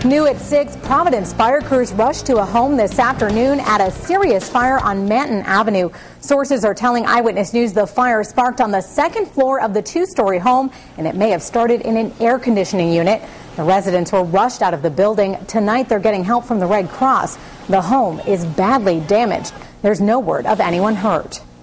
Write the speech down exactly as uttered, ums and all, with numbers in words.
New at six, Providence fire crews rushed to a home this afternoon at a serious fire on Manton Avenue. Sources are telling Eyewitness News the fire sparked on the second floor of the two-story home, and it may have started in an air conditioning unit. The residents were rushed out of the building. Tonight, they're getting help from the Red Cross. The home is badly damaged. There's no word of anyone hurt.